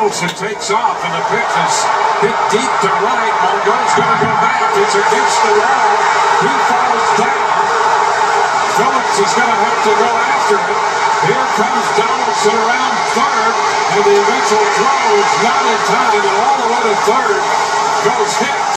Donaldson takes off, and the pitch is hit deep to right. Margot's going to go back. It's against the wall. He falls down. Phillips is going to have to go after it. Here comes Donaldson around third, and the eventual throw is not in time, and all the way to third goes hit.